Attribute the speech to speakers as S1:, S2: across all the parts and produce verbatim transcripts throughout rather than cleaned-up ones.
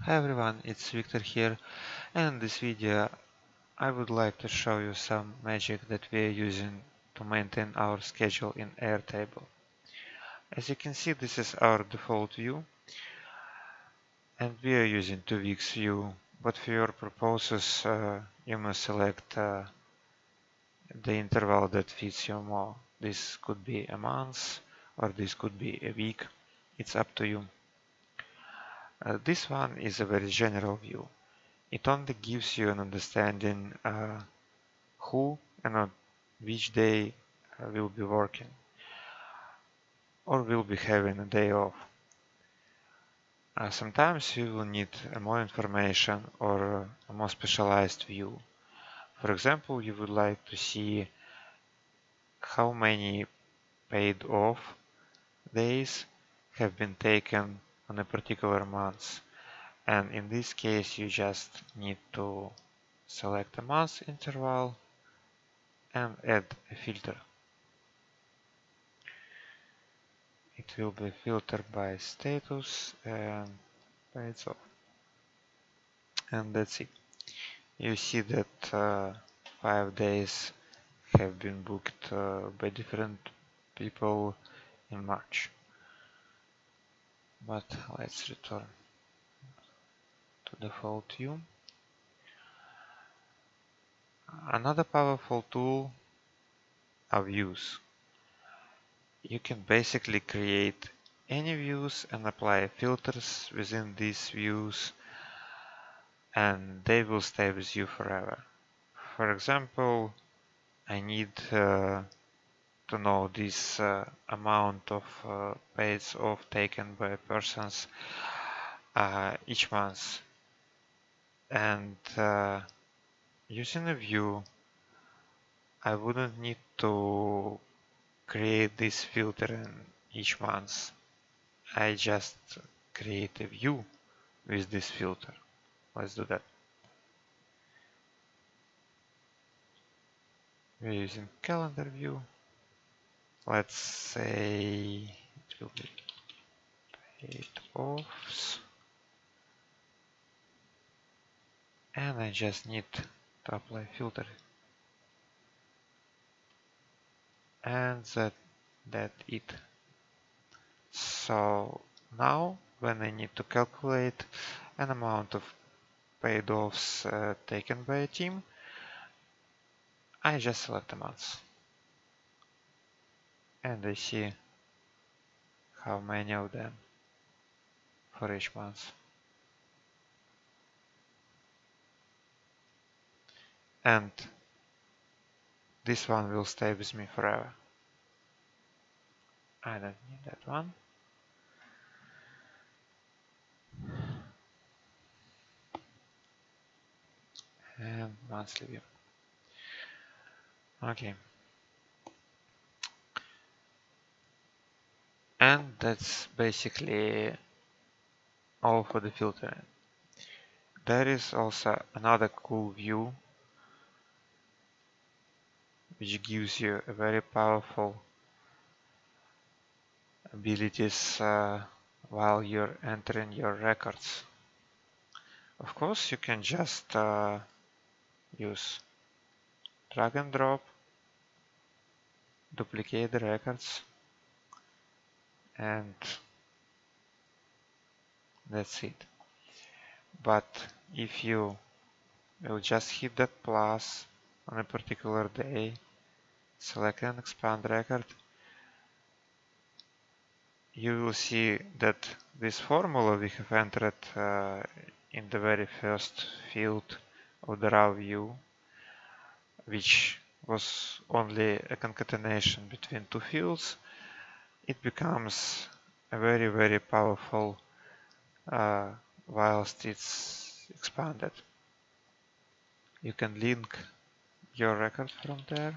S1: Hi everyone, it's Victor here, and in this video I would like to show you some magic that we are using to maintain our schedule in Airtable. As you can see, this is our default view, and we are using two weeks view, but for your purposes uh, you must select uh, the interval that fits you more. This could be a month or this could be a week, it's up to you. Uh, this one is a very general view. It only gives you an understanding uh, who and on which day uh, will be working or will be having a day off. Uh, sometimes you will need uh, more information or uh, a more specialized view. For example, you would like to see how many paid off days have been taken on a particular month. And in this case, you just need to select a month interval and add a filter. It will be filtered by status and paid off. And that's it. You see that uh, five days have been booked uh, by different people in March. But let's return to default view. Another powerful tool are views. You can basically create any views and apply filters within these views, and they will stay with you forever. For example, I need uh, to know this uh, amount of uh, paid off taken by persons uh, each month, and uh, using a view I wouldn't need to create this filter in each month. I just create a view with this filter. Let's do that. We're using calendar view. Let's say it will be paid offs. And I just need to apply filter. And that that it. So now when I need to calculate an amount of paid offs uh, taken by a team, I just select a month. And I see how many of them for each month. And this one will stay with me forever. I don't need that one. And monthly view. Okay. And that's basically all for the filtering. There is also another cool view which gives you a very powerful abilities uh, while you're entering your records. Of course, you can just uh, use drag and drop, duplicate the records, and that's it. But if you will just hit that plus on a particular day, select and expand record, you will see that this formula we have entered uh, in the very first field of the raw view, which was only a concatenation between two fields, it becomes a very very powerful uh, whilst it's expanded. You can link your record from there,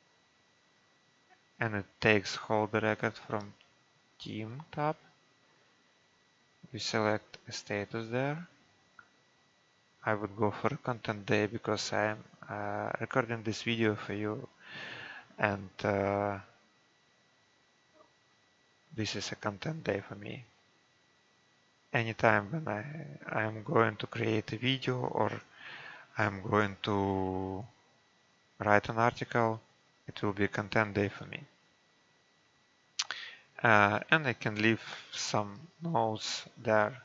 S1: and it takes whole the record from team tab. We select a status there. I would go for a content day because I'm uh, recording this video for you, and uh, this is a content day for me. anytime when I am going to create a video or I'm going to write an article, it will be a content day for me. Uh, and I can leave some notes there.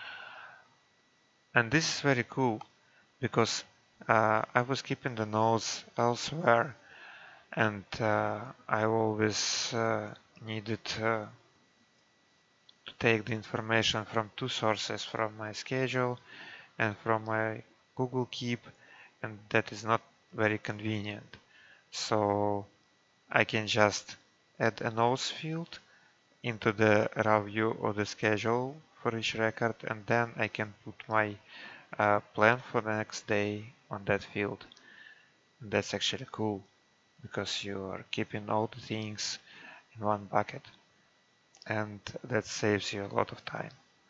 S1: And this is very cool because uh, I was keeping the notes elsewhere, and uh, I always uh, needed uh, to take the information from two sources, from my schedule and from my Google Keep, and that is not very convenient. So I can just add a notes field into the raw view of the schedule for each record, and then I can put my uh, plan for the next day on that field. And that's actually cool because you are keeping all the things in one bucket, and that saves you a lot of time.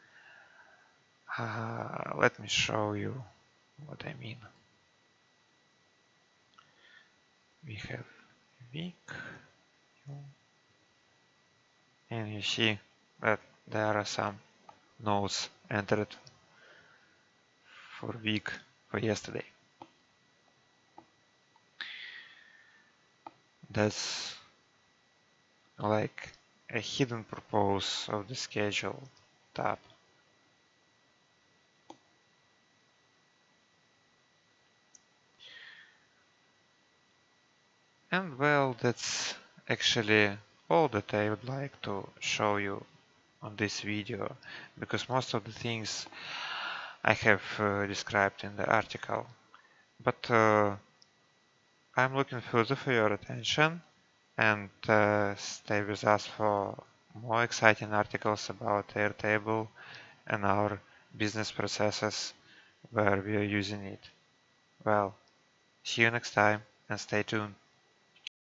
S1: Uh, let me show you what I mean. We have week, and you see that there are some notes entered for week for yesterday. That's like a hidden purpose of the schedule tab. And well, that's actually all that I would like to show you on this video, because most of the things I have uh, described in the article. But uh, I'm looking further for your attention, and uh, stay with us for more exciting articles about Airtable and our business processes where we are using it. Well, see you next time and stay tuned.